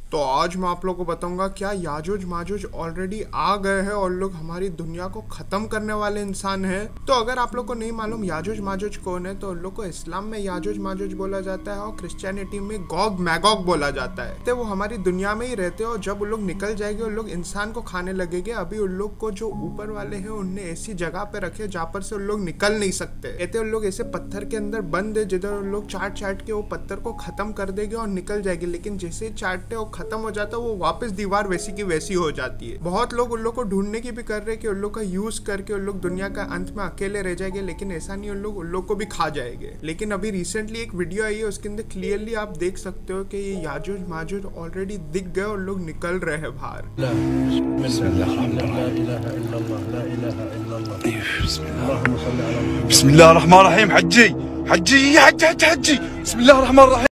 तो आज मैं आप लोगों को बताऊंगा क्या याजूज माजूज ऑलरेडी आ गए हैं और लोग हमारी दुनिया को खत्म करने वाले इंसान हैं। तो अगर आप लोग को नहीं मालूम याजूज माजूज कौन है, तो उन लोग को इस्लाम में याजूज माजूज बोला जाता है और क्रिश्चियनिटी में गॉग मैगॉग बोला जाता है। तो वो हमारी दुनिया में ही रहते हैं और जब उन लोग निकल जाएंगे उन लोग इंसान को खाने लगेंगे। अभी उन लोग को जो ऊपर वाले हैं उनने ऐसी जगह पे रखे जहाँ पर से उन लोग निकल नहीं सकते। कहते उन लोग ऐसे पत्थर के अंदर बंद है जिधर उन लोग चाट के वो पत्थर को खत्म कर देंगे और निकल जाएंगे, लेकिन जैसे चाटते वो खत्म हो जाता है वो वापस दीवार वैसी की वैसी हो जाती है। बहुत लोग उन लोग को ढूंढने की भी कर रहे हैं कि उन लोग का यूज करके उन लोग दुनिया का अंत में अकेले रह जाएंगे, लेकिन ऐसा नहीं, उन लोग को भी खा जाएंगे। लेकिन अभी रिसेंटली एक वीडियो आई है, उसके अंदर क्लियरली आप देख सकते हो कि ये याजूज माजूज ऑलरेडी दिख गए और लोग निकल रहे हैं बाहर। बिस्मिल्लाह रहमान रहीम। हज्जी हज्जी हज्जी हज्जी बिस्मिल्लाह रहमान रहीम।